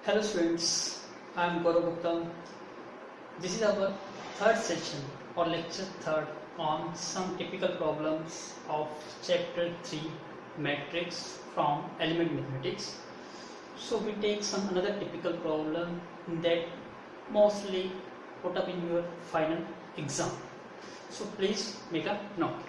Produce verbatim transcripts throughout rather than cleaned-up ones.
Hello students, I am Gaurav Gupta. This is our third session or lecture third on some typical problems of chapter three matrix from element mathematics. So we take some another typical problem that mostly put up in your final exam. So please make a note.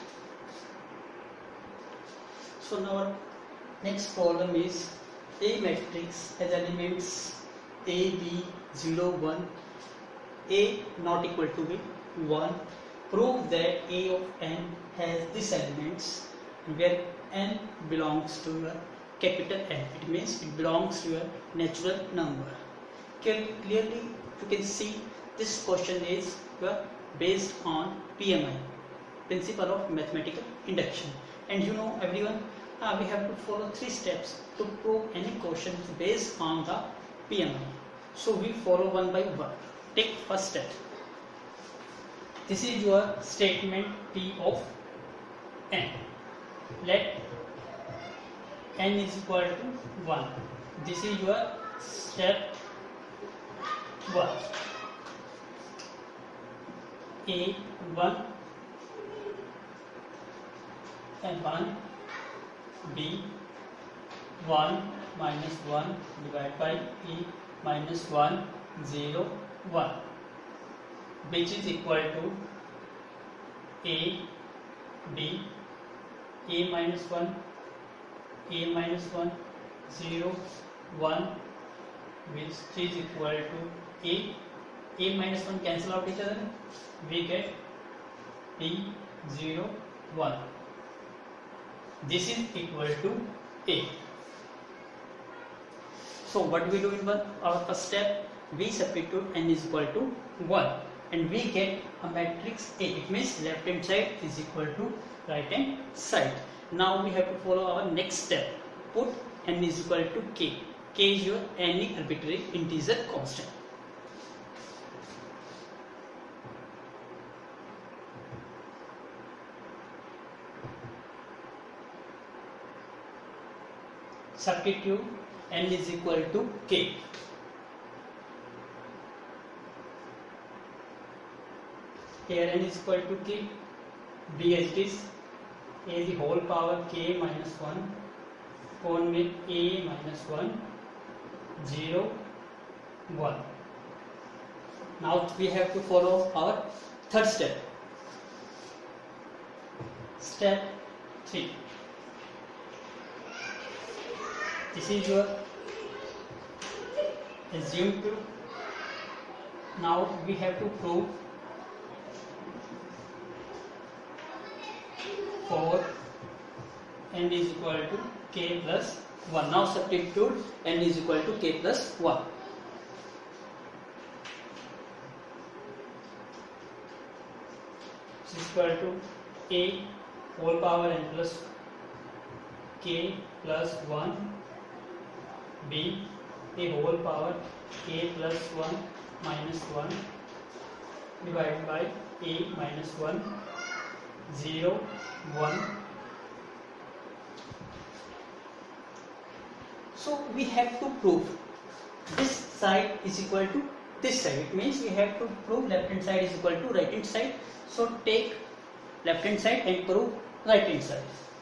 So now our next problem is a matrix has elements A, B, zero, one, A not equal to B, one. Prove that A of n has these elements where n belongs to your capital N. It means it belongs to your natural number. Clearly you can see this question is based on P M I, principle of mathematical induction. And you know everyone, uh, we have to follow three steps to prove any question based on the P M I. So we follow one by one. Take first step. This is your statement P of n. Let n is equal to one. This is your step one. A one and one, B one minus one divided by E minus one, zero, one, which is equal to A, B, A minus one, A minus one, zero, one, which is equal to A. A minus one cancel out each other. We get B, zero, one. This is equal to A. So what we do in one, our first step, we substitute n is equal to one and we get a matrix A. It means left hand side is equal to right hand side. Now we have to follow our next step. Put n is equal to k. K is your any arbitrary integer constant. Substitute n is equal to k. Here n is equal to k. B as it is. A the whole power k minus one. कौन में a minus one, zero, one. Now we have to follow our third step. Step three. This is your assumed proof. Now we have to prove for n is equal to k plus one. Now substitute n is equal to k plus one. This is equal to a whole power n plus k plus one. B a whole power k plus one minus one divided by a minus one, zero, one. So we have to prove this side is equal to this side. It means we have to prove left hand side is equal to right hand side. So take left hand side and prove right hand side.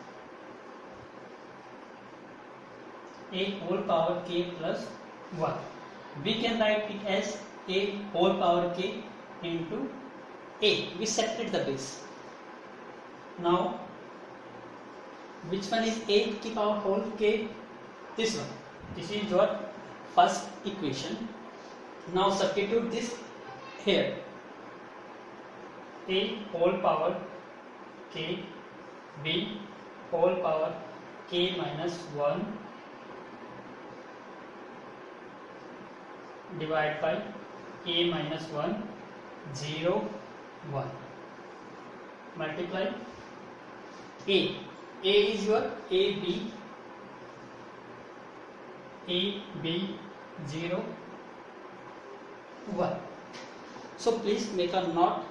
A whole power k plus one. We can write it as a whole power k into a. We separate the base. Now, which one is a to the power whole k? This one. This is your first equation. Now substitute this here. A whole power k, b whole power k minus one divided by a minus one, zero, one. Multiply a. A is your a, b, a, b, zero, one. So please make a note.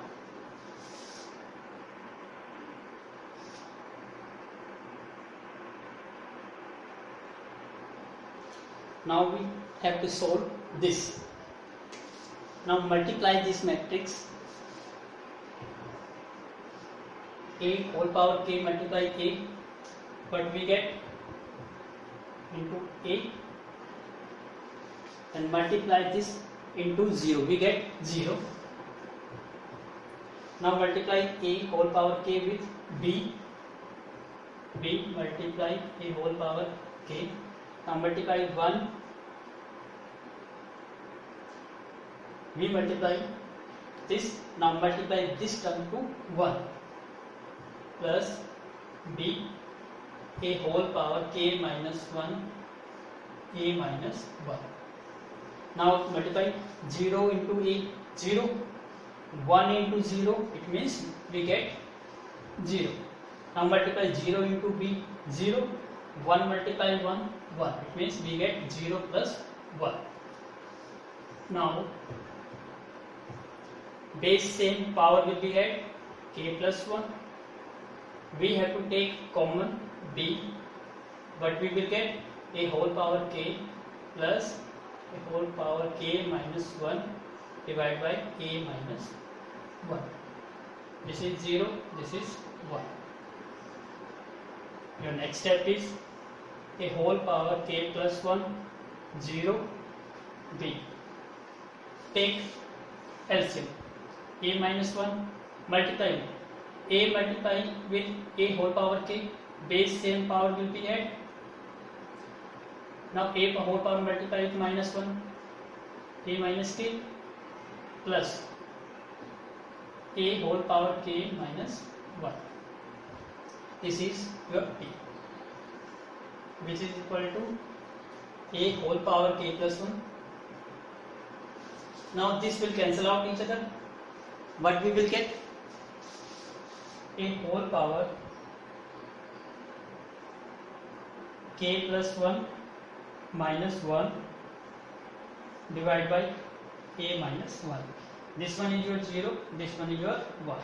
Now we have to solve this. Now multiply this matrix. A whole power k multiply A, what we get into A, and multiply this into zero, we get zero. Now multiply A whole power k with B, B multiply A whole power k. Now multiply one, we multiply this, now multiply this term to one, plus B A whole power k minus one, A minus one. Now multiply zero into A, zero, one into zero, it means we get zero. Now multiply zero into B, zero, one multiply one, one, it means we get zero plus one. Now base same, power will be had k plus one. We have to take common B, but we will get a whole power k plus a whole power k minus one divided by a minus one. This is zero, this is one. Your next step is a whole power k plus one, zero, B. Take L C M, a minus one, multiply a multiply with a whole power k, base same power will be had. Now a whole power multiply with minus one, a minus k plus a whole power k minus one. This is your p, which is equal to a whole power k plus one. Now this will cancel out each other. What we will get? A whole power k plus one minus one divided by a minus one. This one is your zero, this one is your one.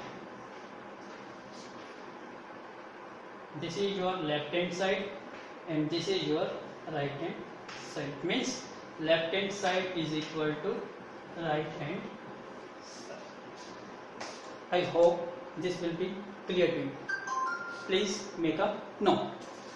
This is your left hand side and this is your right hand side. Means left hand side is equal to right hand side. I hope this will be clear to you. Please make a note.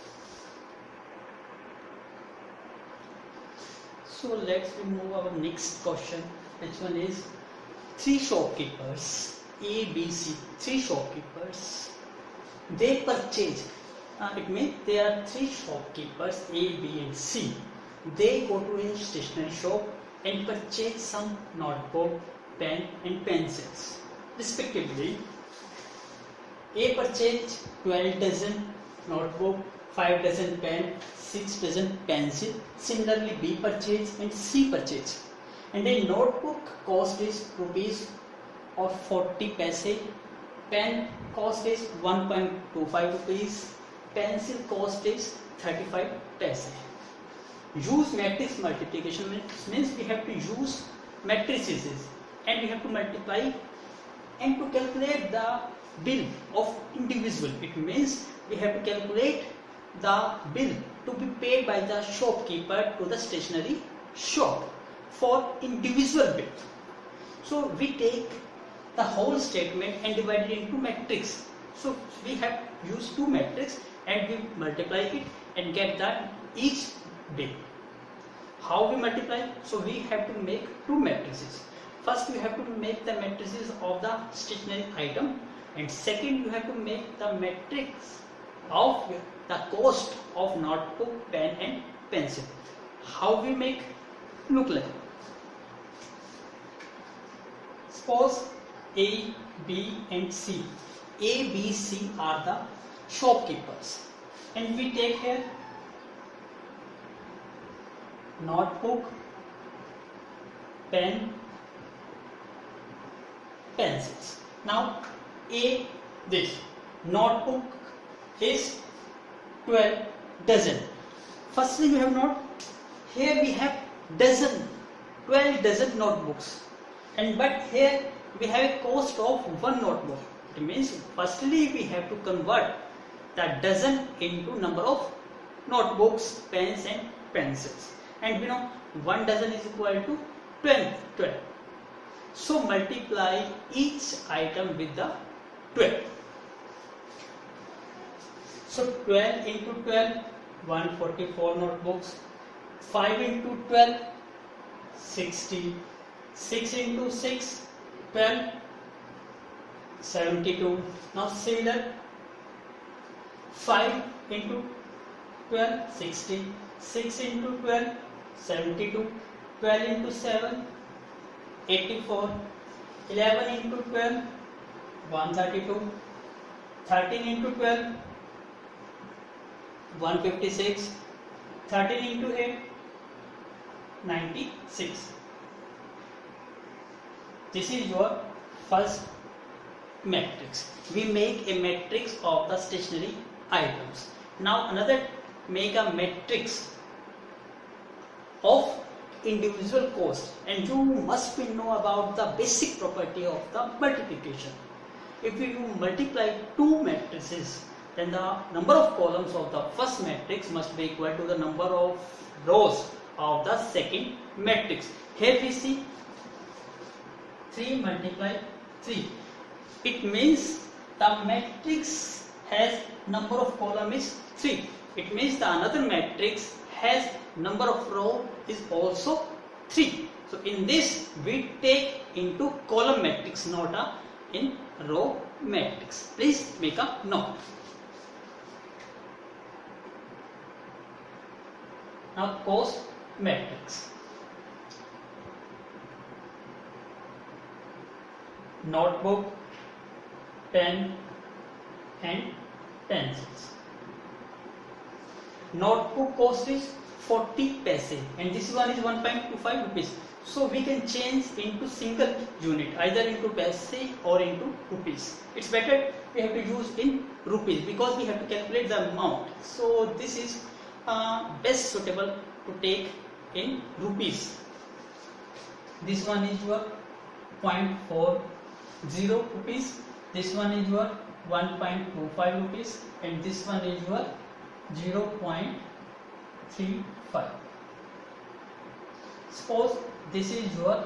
So let's move our next question. Which one is three shopkeepers A, B, C. Three shopkeepers. They purchase. Uh, it means there are three shopkeepers A, B, and C. They go to a stationery shop and purchase some notebook, pen, and pencils, respectively. A purchased twelve dozen notebook, five dozen pen, six dozen pencil. Similarly, B purchased and C purchased. And a notebook cost is rupees or forty paise. Pen cost is one point two five rupees. Pencil cost is thirty-five paise. Use matrix multiplication means we have to use matrices and we have to multiply and to calculate the bill of individual. It means we have to calculate the bill to be paid by the shopkeeper to the stationery shop for individual bill. So we take the whole statement and divide it into matrix. So we have used two matrix and we multiply it and get that each bill. How we multiply? So we have to make two matrices. First we have to make the matrices of the stationery item, and second you have to make the matrix of the cost of notebook, pen and pencil. How we make? Look like. Suppose A, B and C. A, B, C are the shopkeepers, and we take here notebook, pen, pencils. Now A, this notebook is twelve dozen. Firstly we have not, here we have dozen, twelve dozen notebooks, and but here we have a cost of one notebook. It means firstly we have to convert the dozen into number of notebooks, pens and pencils. and we know one dozen is equal to twelve. twelve. So multiply each item with the twelve. So twelve into twelve, one hundred forty-four notebooks. five into twelve, sixty. six into six, twelve, seventy-two. Now similar, five into twelve, sixty. six into twelve, seventy-two. twelve into seven, eighty-four. eleven into twelve, one hundred thirty-two. thirteen into twelve, one hundred fifty-six. thirteen into eight, ninety-six. This is your first matrix. We make a matrix of the stationery items. Now another, make a matrix of individual cost, and you must be know about the basic property of the multiplication. If you multiply two matrices, then the number of columns of the first matrix must be equal to the number of rows of the second matrix. Here we see three multiply three. It means the matrix has number of column is three. It means the another matrix has number of row is also three. So in this we take into column matrix, not a in row matrix. Please make a note. Now cost matrix. Notebook, pen and pencils. Notebook cost is forty paise and this one is one point two five rupees. So we can change into single unit, either into paise or into rupees. It's better we have to use in rupees because we have to calculate the amount. So this is uh, best suitable to take in rupees. This one is your zero point four zero rupees, this one is your one point two five rupees, and this one is your zero point three five. Suppose this is your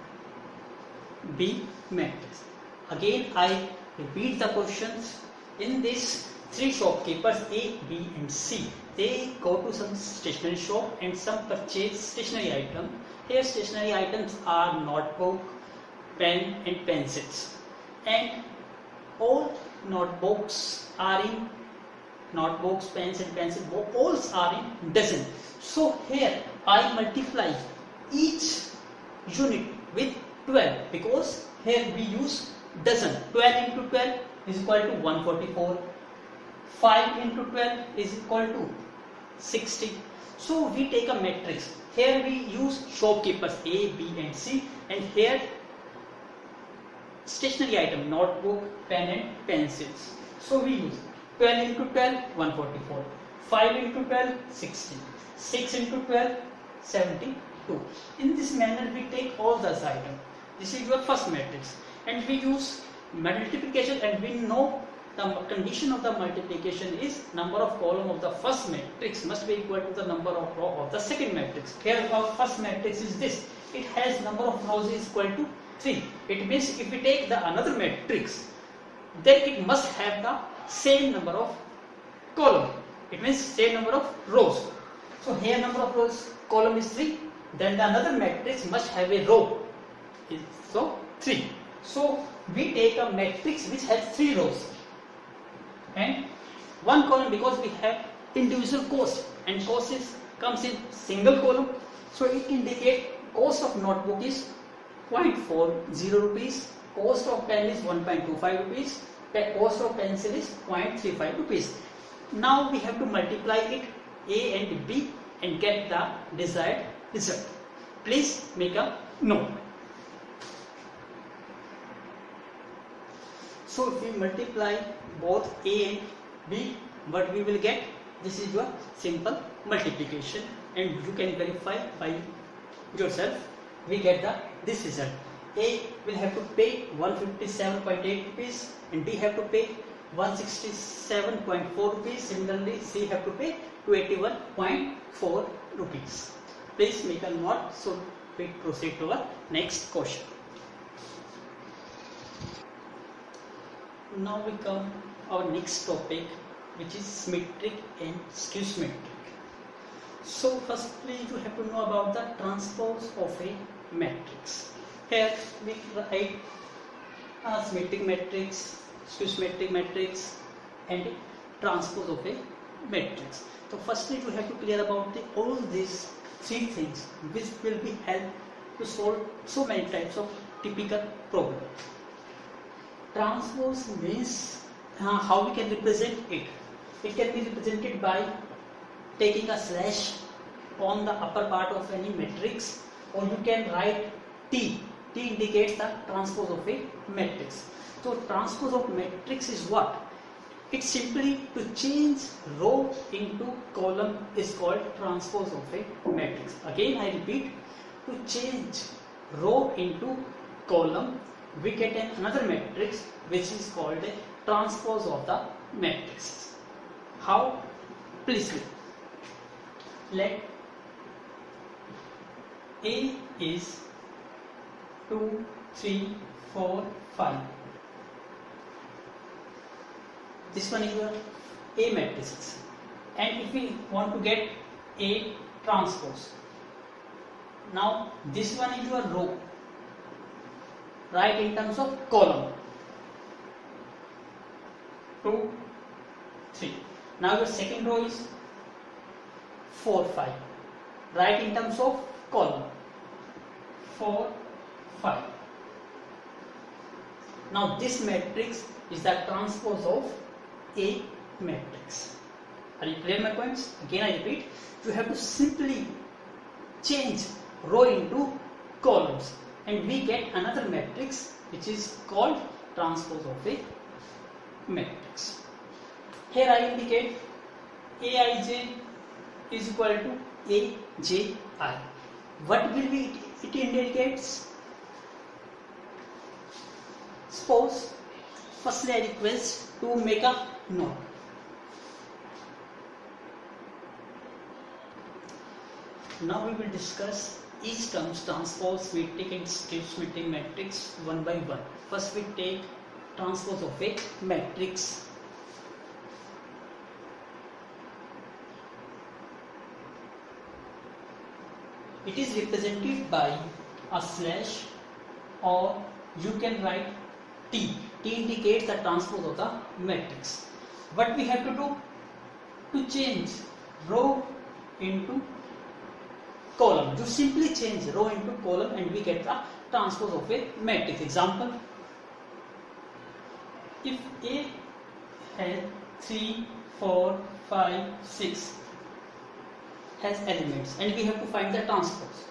B matrix. Again I repeat the questions. In this, three shopkeepers A, B and C, they go to some stationery shop and some purchase stationery item. Here stationery items are notebook, pen and pencils, and all notebooks are in notebooks, pens and pencils, all are in dozen. So here I multiply each unit with twelve because here we use dozen. twelve into twelve is equal to one hundred forty-four. five into twelve is equal to sixty. So we take a matrix. Here we use shopkeepers A, B and C, and here stationery item, notebook, pen and pencils. So we use twelve into twelve, one hundred forty-four. five into twelve, sixty. six into twelve, seventy-two. In this manner we take all those items. This is your first matrix, and we use multiplication, and we know the condition of the multiplication is number of column of the first matrix must be equal to the number of row of the second matrix. Here our first matrix is this. It has number of rows is equal to three. It means if we take the another matrix, then it must have the same number of column. It means same number of rows. So here number of rows column is three. Then the another matrix must have a row. So three. So we take a matrix which has three rows and one column because we have individual cost, and cost is comes in single column. So it indicates cost of notebook is zero point four zero rupees, cost of pen is one point two five rupees, cost of pencil is zero point three five rupees. Now we have to multiply it A and B and get the desired result. Please make a note. So if we multiply both A and B, what we will get? This is your simple multiplication, and you can verify by yourself. We get the this result. A will have to pay one hundred fifty-seven point eight rupees and B have to pay one hundred sixty-seven point four rupees. Similarly, C have to pay two hundred eighty-one point four rupees. Please make a note so we proceed to our next question. Now we come our next topic, which is symmetric and skew symmetric. So firstly you have to know about the transpose of a matrix. Here we write a symmetric matrix, skew symmetric matrix and transpose of a matrix. So firstly you have to clear about the, all these three things which will be help to solve so many types of typical problem. Transpose means uh, how we can represent it. It can be represented by taking a slash on the upper part of any matrix, or you can write T. T indicates the transpose of a matrix. So transpose of matrix is what? It's simply to change row into column is called transpose of a matrix. Again I repeat, to change row into column we get an another matrix which is called a transpose of the matrix. How? Please look. Let A is two, three, four, five. This one is your A matrices. And if we want to get A transpose, now this one is your row. Write in terms of column. two, three. Now your second row is four, five. Write in terms of column. four, five. Now this matrix is the transpose of A matrix. Are you clear my points? Again I repeat, you have to simply change row into columns and we get another matrix which is called transpose of a matrix. Here I indicate Aij is equal to Aji. What will be it indicates? Suppose firstly I request to make a note. Now we will discuss each terms transpose, symmetric and skew symmetric matrix one by one. First we take transpose of a matrix. It is represented by a slash, or you can write T. T indicates the transpose of the matrix. What we have to do? To change row into column. You simply change row into column and we get the transpose of a matrix. Example, if A has three, four, five, six has elements and we have to find the transpose,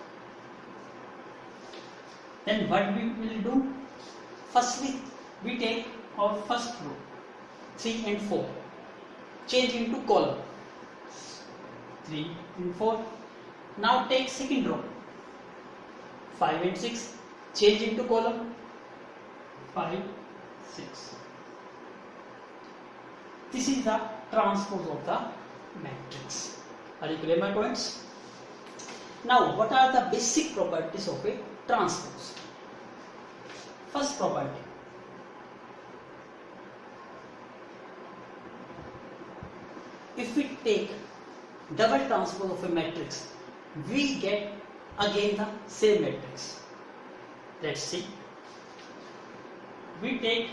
then what we will do? Firstly we take our first row three and four, change into column three and four. Now take second row five and six, change into column five, six. This is the transpose of the matrix. Are you clear my points? Now what are the basic properties of a transpose? First property, if we take double transpose of a matrix, we get again the same matrix. Let's see. We take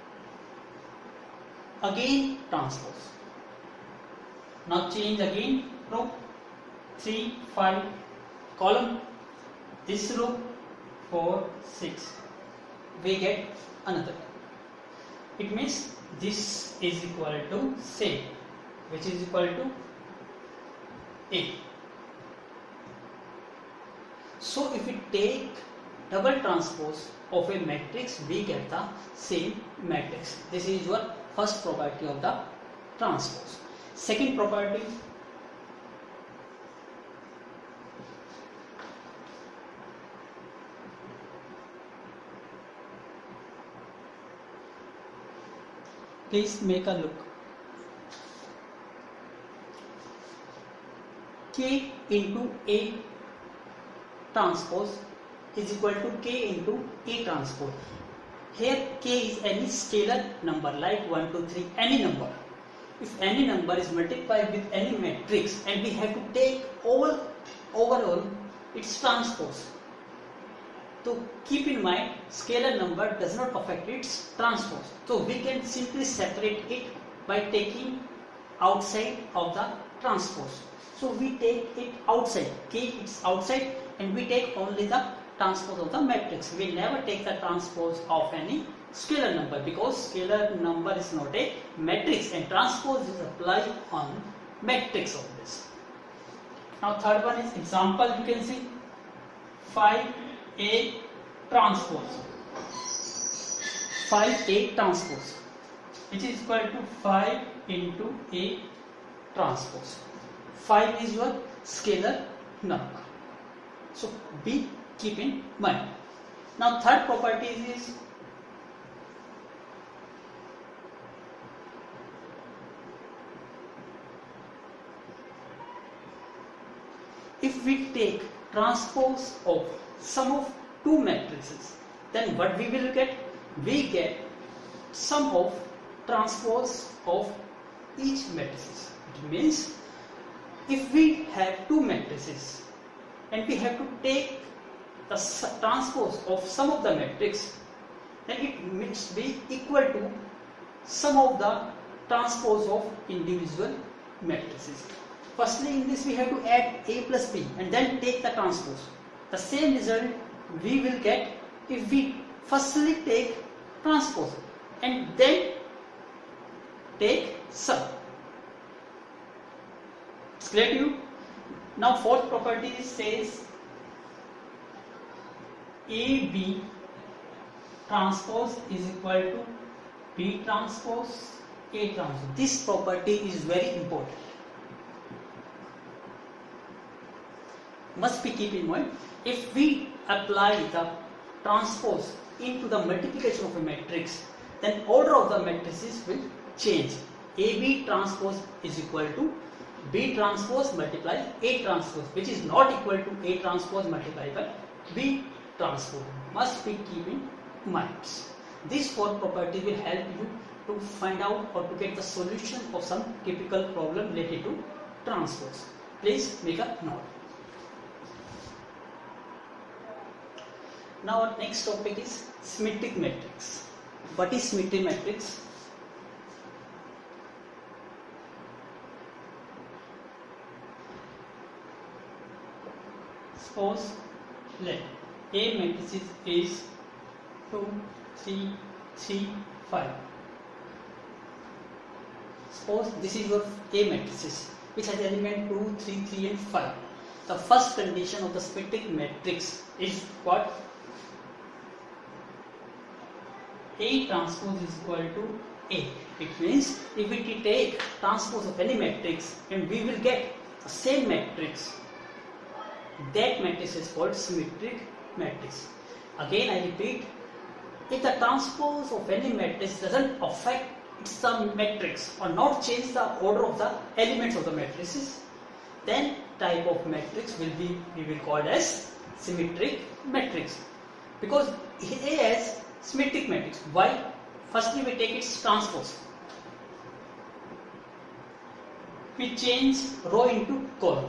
again transpose. Now change again row three, five, column this row four, six. We get another. It means this is equal to same, which is equal to A. So if we take double transpose of a matrix, we get the same matrix. This is your first property of the transpose. Second property, please make a look. K into A transpose is equal to K into A transpose. Here K is any scalar number like one, two, three, any number. If any number is multiplied with any matrix and we have to take all overall its transpose. So keep in mind, scalar number does not affect its transpose. So we can simply separate it by taking outside of the transpose. So we take it outside, K is outside, and we take only the transpose of the matrix. We never take the transpose of any scalar number because scalar number is not a matrix and transpose is applied on matrix of this. Now third one is example, you can see five A transpose. five A transpose which is equal to five into A transpose. five is your scalar number. So be keep in mind. Now third property is if we take transpose of sum of two matrices, then what we will get? We get sum of transpose of each matrices. It means if we have two matrices and we have to take the transpose of sum of the matrix, then it must be equal to sum of the transpose of individual matrices. Firstly, in this we have to add A plus B and then take the transpose. The same result we will get if we firstly take transpose and then take sum. It's clear to you? Now fourth property says A B transpose is equal to B transpose A transpose. This property is very important. Must be keep in mind, if we apply the transpose into the multiplication of a matrix, then order of the matrices will change. A B transpose is equal to B transpose multiply A transpose, which is not equal to A transpose multiplied by B transpose. Must be keep in mind. This fourth property will help you to find out or to get the solution of some typical problem related to transpose. Please make a note. Now our next topic is symmetric matrix. What is symmetric matrix? Suppose let A matrix is two, three, three, five. Suppose this is your A matrices which has element two, three, three and five. The first condition of the symmetric matrix is what? A transpose is equal to A. It means if we take transpose of any matrix and we will get the same matrix, that matrix is called symmetric matrix. Again I repeat, if the transpose of any matrix doesn't affect some matrix or not change the order of the elements of the matrices, then type of matrix will be we will call as symmetric matrix. Because A has symmetric matrix. Why? Firstly we take its transpose. We change row into column.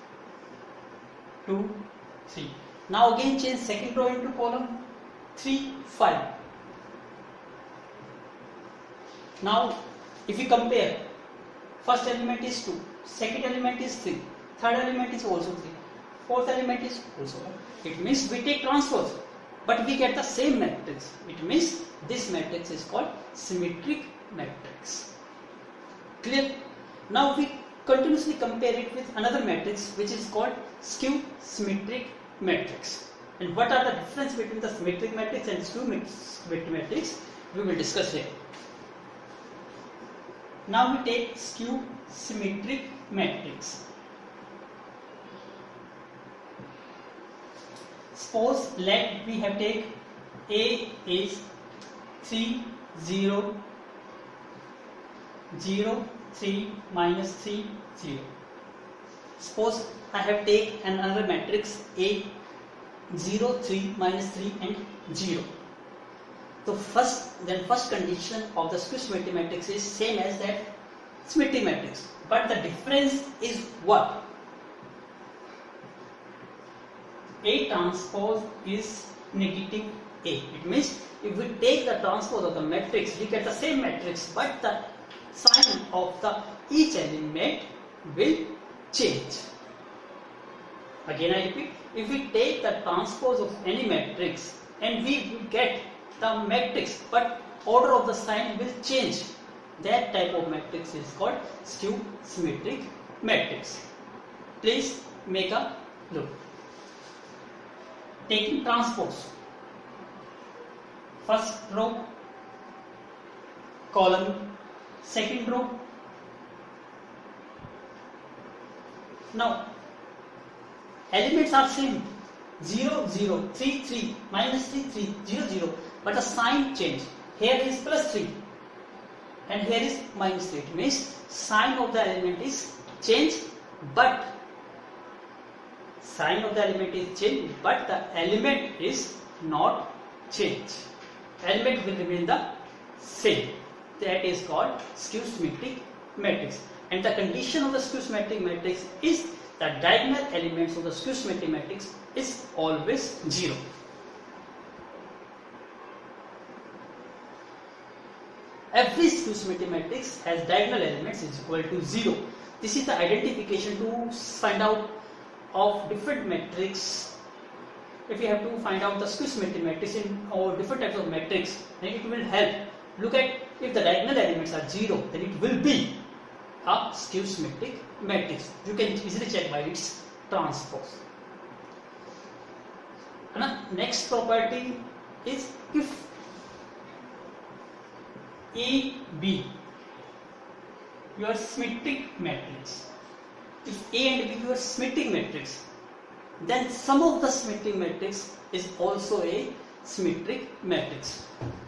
two, three. Now again change second row into column. three, five. Now if we compare, first element is two, second element is three, third element is also three, fourth element is also one. It means we take transpose, but we get the same matrix. It means this matrix is called symmetric matrix. Clear? Now we continuously compare it with another matrix which is called skew symmetric matrix. And what are the difference between the symmetric matrix and skew symmetric matrix? We will discuss here. Now we take skew symmetric matrix. Suppose let we have take A is three, zero, zero, three, minus three, zero. Suppose I have take another matrix A zero, three, minus three and zero. So first, then first condition of the skew-symmetric matrix is same as that symmetric matrix, but the difference is what? A transpose is negative A. It means if we take the transpose of the matrix, we get the same matrix, but the sign of the each element will change. Again I repeat, if we take the transpose of any matrix and we get the matrix, but order of the sign will change, that type of matrix is called skew-symmetric matrix. Please make a look. Taking transpose, first row, column, second row. Now elements are same, zero, zero, three, three, minus three, three, zero, zero, but the sign change. Here is plus three and here is minus three. It means sign of the element is changed, but sign of the element is changed, but the element is not changed. Element will remain the same. That is called skew-symmetric matrix. And the condition of the skew-symmetric matrix is the diagonal elements of the skew-symmetric matrix is always zero. Every skew-symmetric matrix has diagonal elements is equal to zero. This is the identification to find out of different matrix. If you have to find out the skew-symmetric matrix in or different types of matrix, then it will help. Look at if the diagonal elements are zero, then it will be a skew-symmetric matrix. You can easily check by its transpose. And the next property is if A, B, your symmetric matrix. If A and B your symmetric matrix, then sum of the symmetric matrix is also a symmetric matrix.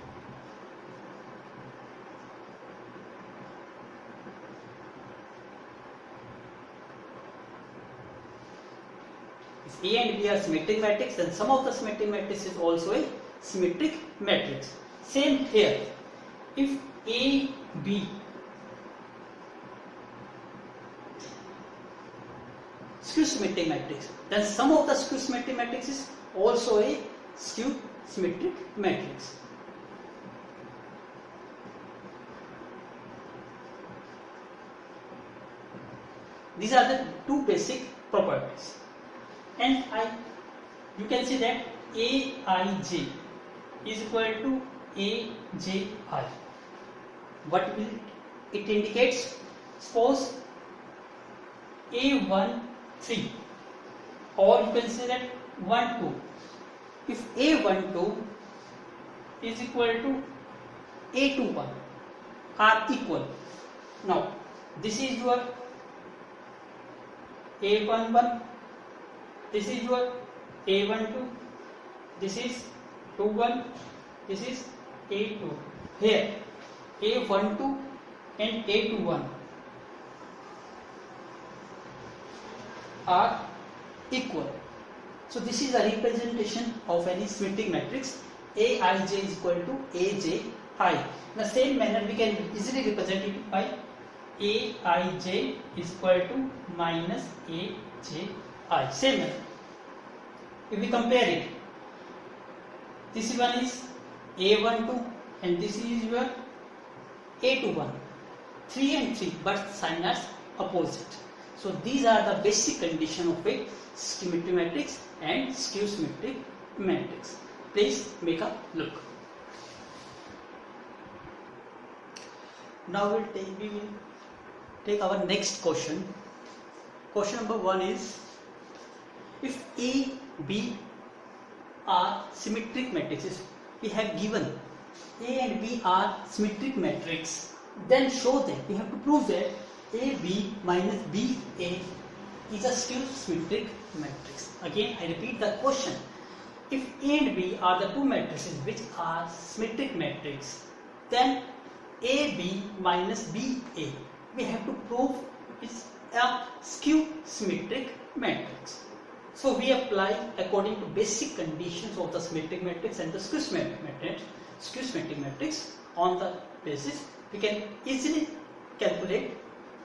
If A and B are symmetric matrix, then sum of the symmetric matrix is also a symmetric matrix. Same here. If A, B skew-symmetric matrix, then sum of the skew-symmetric matrix is also a skew-symmetric matrix. These are the two basic properties. And I, you can see that A I J is equal to A J I. What will it indicates? Suppose A one three, or you can say that one two. If A one two is equal to A two one are equal. Now this is your A one one, this is your A one two, this is two one, this is A two. Here A one two and A two one are equal. So this is a representation of any symmetric matrix. A I J is equal to A J I. In the same manner we can easily represent it by A I J is equal to minus A J I. Same manner. If we compare it, this one is A one two and this is your A two one. three and three, but sign are opposite. So these are the basic condition of a symmetric matrix and skew-symmetric matrix. Please make a look. Now we'll take, we will take our next question. Question number one is, if A, B are symmetric matrices, we have given A and B are symmetric matrix, then show that, we have to prove that A B minus B A is a skew-symmetric matrix. Again I repeat the question. If A and B are the two matrices which are symmetric matrix, then A B minus B A, we have to prove is a skew-symmetric matrix. So we apply according to basic conditions of the symmetric matrix and the skew symmetric matrix, skew symmetric matrix. On the basis, we can easily calculate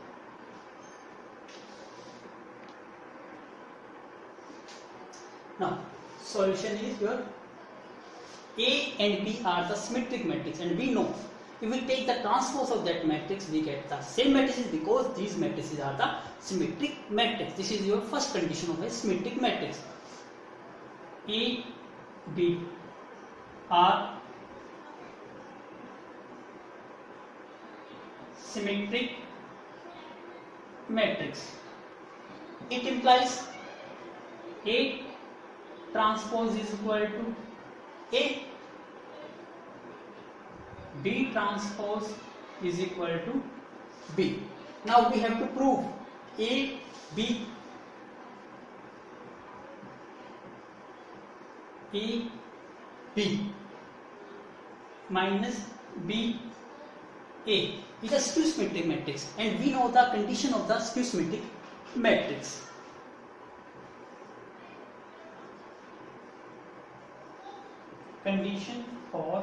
now. Solution is your A and B are the symmetric matrix, and we know if we take the transpose of that matrix, we get the same matrices because these matrices are the symmetric matrix. This is your first condition of a symmetric matrix. A, B are symmetric matrix. It implies A transpose is equal to A, B transpose is equal to B. Now we have to prove A, B, A, B minus B, A is a skew symmetric matrix, and we know the condition of the skew symmetric matrix. Condition for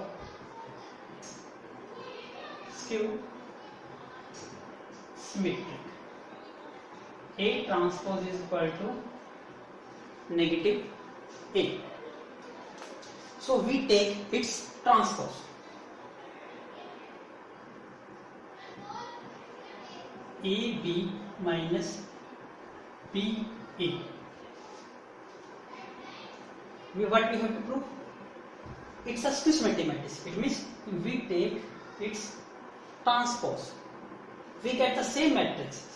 skew symmetric: A transpose is equal to negative A. So we take its transpose. A B minus B A. We, what we have to prove? It's a skew symmetric matrix. It means if we take its transpose, we get the same matrix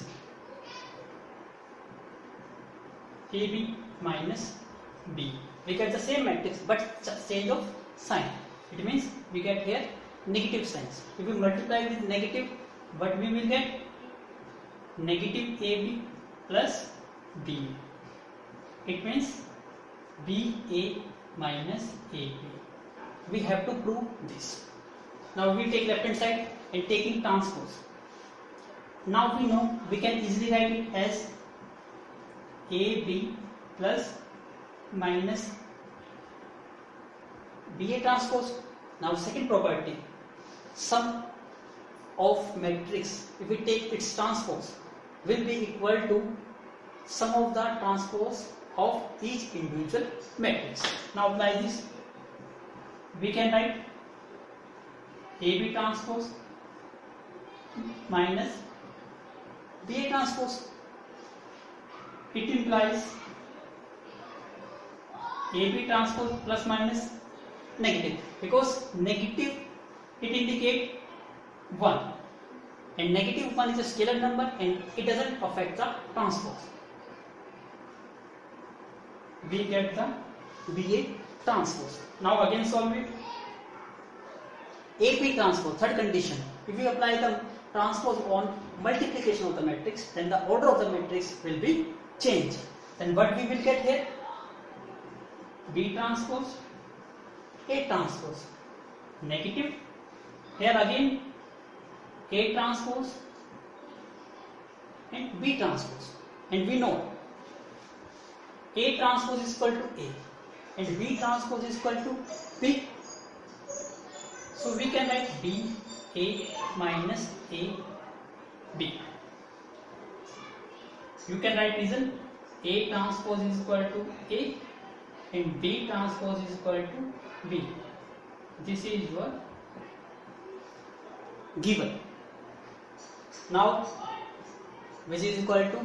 A B minus B. We get the same matrix but change of sign. It means we get here negative signs. If we multiply with negative, what we will get? Negative A B plus B. It means B A minus A B. We have to prove this. Now we take left hand side and taking transpose. Now we know we can easily write it as A B plus minus B A transpose. Now second property, sum of matrix, if we take its transpose, will be equal to sum of the transpose of each individual matrix. Now apply this. We can write A B transpose minus B A transpose. It implies A B transpose plus minus negative, because negative it indicates one, and negative one is a scalar number and it doesn't affect the transpose. We get the B A transpose. Now again solve it. A P transpose, third condition. If we apply the transpose on multiplication of the matrix, then the order of the matrix will be changed. Then what we will get here? B transpose, A transpose, negative. Here again A transpose and B transpose. And we know A transpose is equal to A and B transpose is equal to B. So we can write B A minus A B. You can write reason: A transpose is equal to A and B transpose is equal to B. This is your given. Now which is equal to,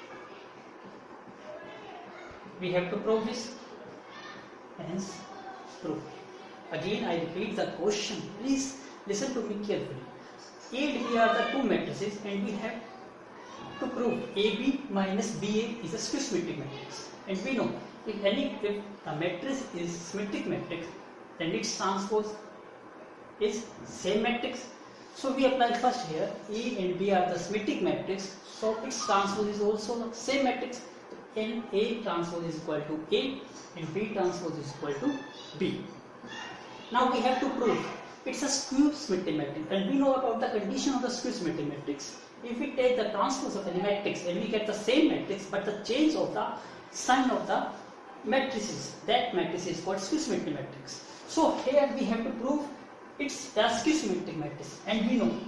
we have to prove this, hence prove. Again I repeat the question, please listen to me carefully. A and B are the two matrices and we have to prove A B minus B A is a skew symmetric matrix, and we know if any if the matrix is symmetric matrix, then its transpose is same matrix. So we apply first here A and B are the symmetric matrix, so its transpose is also the same matrix, and A transpose is equal to A and B transpose is equal to B. Now we have to prove it's a skew symmetric matrix, and we know about the condition of the skew symmetric matrix. If we take the transpose of any matrix and we get the same matrix but the change of the sign of the matrices. That matrix is called skew symmetric matrix. So here we have to prove it's the skew symmetric matrix, and we know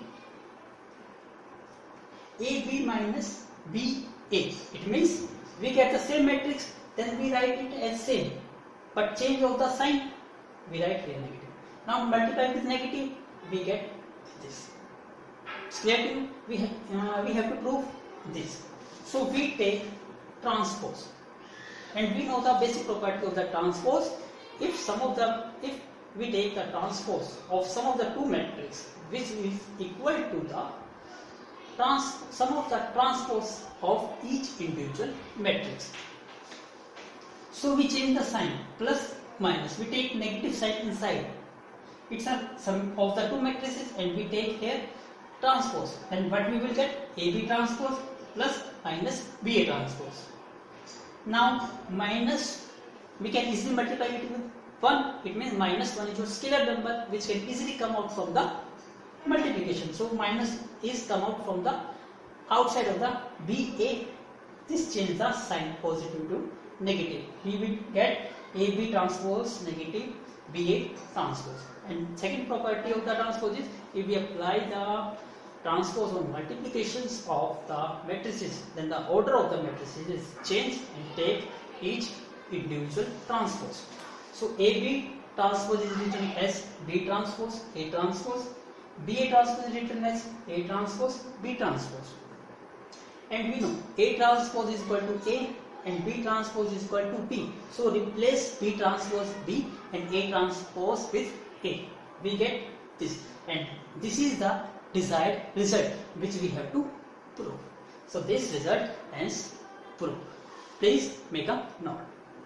A B minus B A. It means we get the same matrix, then we write it as same, but change of the sign, we write here negative. Now multiply with negative, we get this. It's clear to you? We have, uh, we have to prove this. So we take transpose, and we know the basic property of the transpose. If some of the if we take the transpose of some of the two matrices which is equal to the trans sum of the transpose of each individual matrix. So we change the sign, plus minus, we take negative sign inside. It's a sum of the two matrices, and we take here transpose, and what we will get? A B transpose plus minus B A transpose. Now minus, we can easily multiply it with one. It means minus one is a scalar number which can easily come out from the multiplication. So minus is come out from the outside of the B A. This changes the sign positive to negative. We will get A B transpose negative B A transpose. And second property of the transpose is, if we apply the transpose on multiplications of the matrices, then the order of the matrices is changed and take each individual transpose. So A B transpose is written as B transpose A transpose, B A transpose is written as A transpose B transpose. And we know A transpose is equal to A and B transpose is equal to B. So replace B transpose B and A transpose with A. We get this, and this is the desired result which we have to prove. So this result is proved. Please make a note.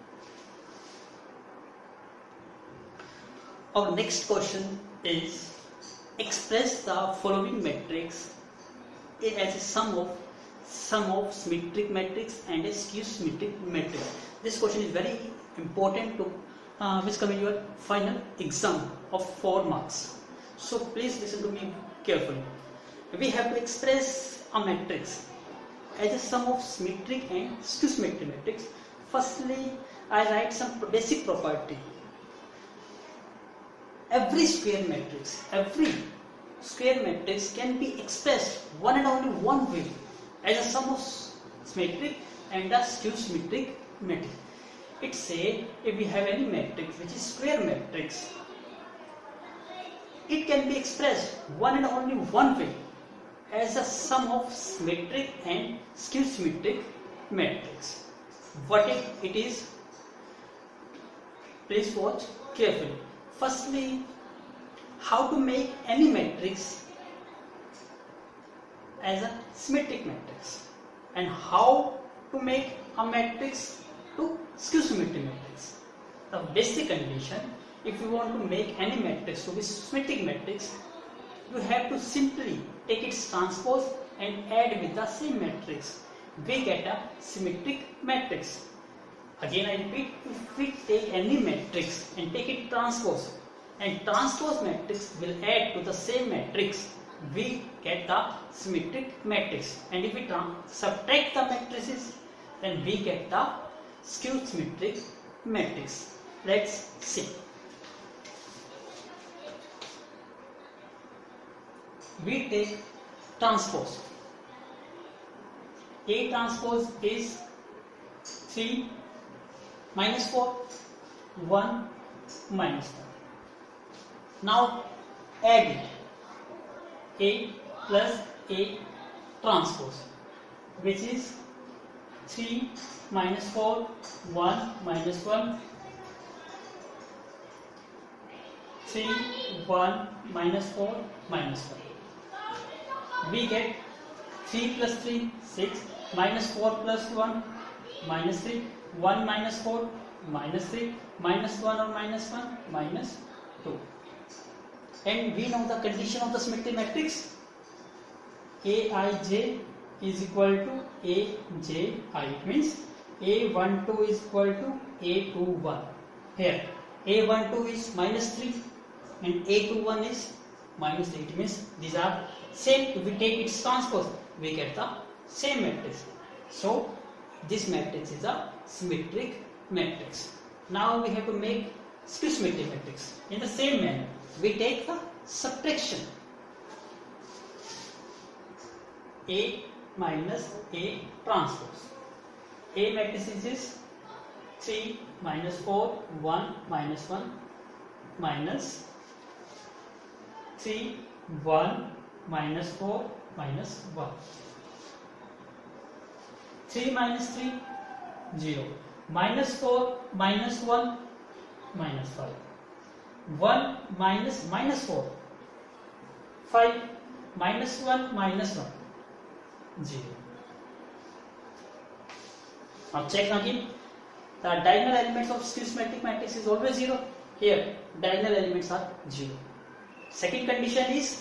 Our next question is, express the following matrix as a sum of sum of symmetric matrix and a skew symmetric matrix. This question is very important to uh, which come in your final exam of four marks. So please listen to me carefully. We have to express a matrix as a sum of symmetric and skew symmetric matrix. Firstly, I write some basic property. Every square matrix, every square matrix can be expressed one and only one way, as a sum of symmetric and a skew symmetric matrix. It say, if we have any matrix which is square matrix, it can be expressed one and only one way, as a sum of symmetric and skew symmetric matrix. What it, it is? Please watch carefully. Firstly, how to make any matrix as a symmetric matrix, and how to make a matrix to skew symmetric matrix. The basic condition, if you want to make any matrix to be symmetric matrix, you have to simply take its transpose and add with the same matrix. We get a symmetric matrix. Again I repeat, if we take any matrix and take it transpose, and transpose matrix will add to the same matrix, we get the symmetric matrix. And if we subtract the matrices, then we get the skew symmetric matrix. Let's see. We take transpose. A transpose is three minus four, one minus one. Now add it. A plus A transpose, which is three minus four, one minus one, three, one minus four, minus one. We get three plus three, six, minus four plus one, minus three, one minus four, minus three, minus one or minus one, minus two. And we know the condition of the symmetric matrix. A I J is equal to A J I. It means A one two is equal to A two one. Here A one two is minus three and A two one is minus three. It means these are same. If we take its transpose, we get the same matrix. So this matrix is a symmetric matrix. Now we have to make skew symmetric matrix. In the same manner, we take the subtraction. A minus A transpose. A matrix is three minus four, one minus one, minus three, one minus four minus one. three minus three, zero. Minus four minus one, minus five. one minus minus four, five minus one minus one, zero. Now check again. The diagonal elements of skew symmetric matrix is always zero. Here diagonal elements are zero. Second condition is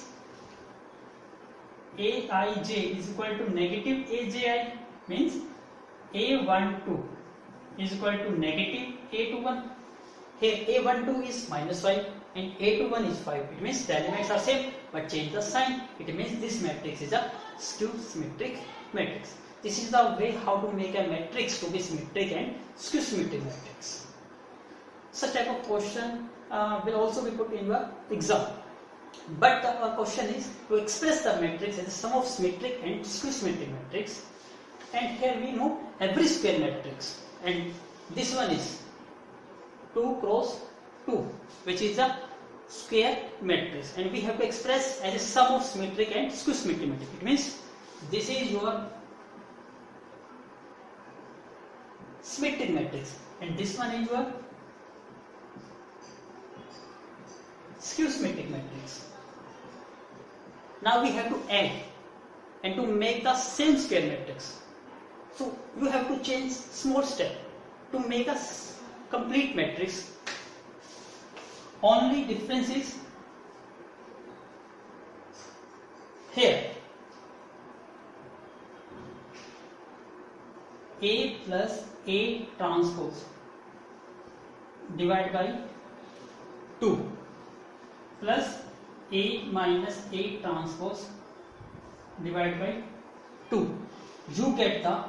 Aij is equal to negative Aji, means A one two is equal to negative A two one. Here A one two is minus five and A two one is five. It means the elements are same but change the sign. It means this matrix is a skew symmetric matrix. This is the way how to make a matrix to be symmetric and skew symmetric matrix. Such type of question uh, will also be put in your exam. But the uh, question is to express the matrix as the sum of symmetric and skew symmetric matrix. And here we know every square matrix, and this one is two cross two, which is a square matrix, and we have to express as a sum of symmetric and skew symmetric matrix. It means this is your symmetric matrix and this one is your skew symmetric matrix. Now we have to add and to make the same square matrix. So you have to change small step to make a complete matrix. Only difference is here A plus A transpose divided by two plus A minus A transpose divided by two. You get the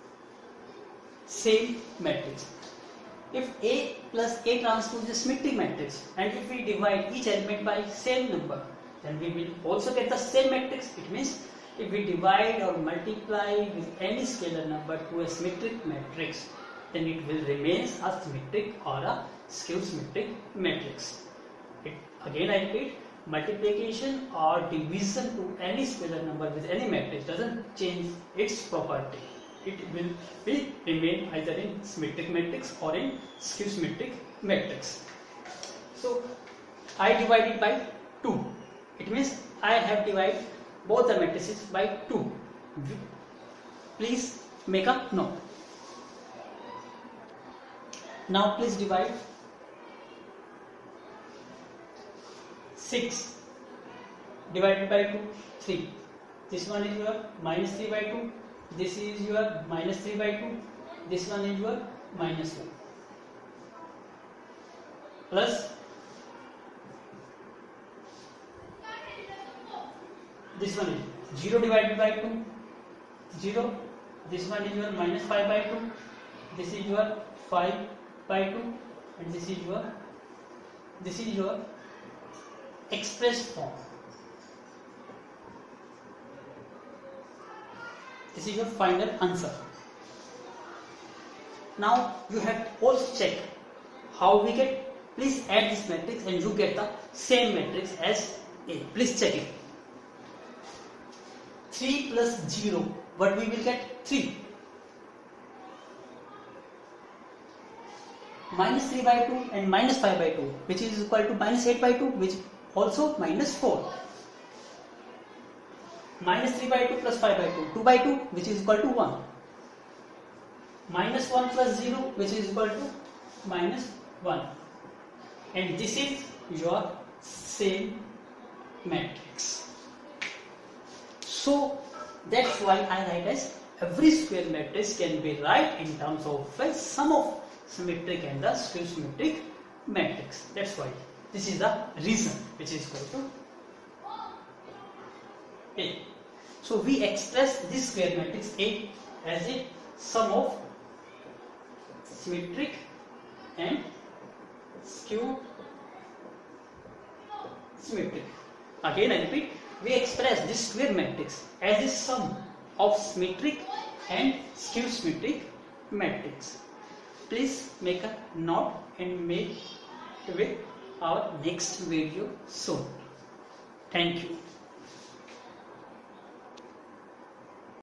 same matrix. If A plus A transpose is a symmetric matrix, and if we divide each element by same number, then we will also get the same matrix. It means if we divide or multiply with any scalar number to a symmetric matrix, then it will remain a symmetric or a skew symmetric matrix. It, again I repeat, multiplication or division to any scalar number with any matrix doesn't change its property. It will be remain either in symmetric matrix or in skew symmetric matrix. So I divide it by two. It means I have divided both the matrices by two. Please make a note. Now please divide six divided by two, three. This one is your minus three by two. This is your minus three by two. This one is your minus two. Plus this one is zero divided by two, zero. This one is your minus five by two. This is your five by two, and this is your this is your expressed form. This is your final answer. Now you have to also check how we get. Please add this matrix and you get the same matrix as A. Please check it. three plus zero, what we will get? three. Minus three by two and minus five by two, which is equal to minus eight by two, which also minus four. Minus three by two plus five by two, two by two, which is equal to one. Minus one plus zero, which is equal to minus one. And this is your same matrix. So that's why I write as every square matrix can be right in terms of a sum of symmetric and the skew symmetric matrix. That's why this is the reason which is equal to A. So we express this square matrix A as a sum of symmetric and skew symmetric. Again I repeat, we express this square matrix as the sum of symmetric and skew symmetric matrix. Please make a note and make with our next video soon. Thank you.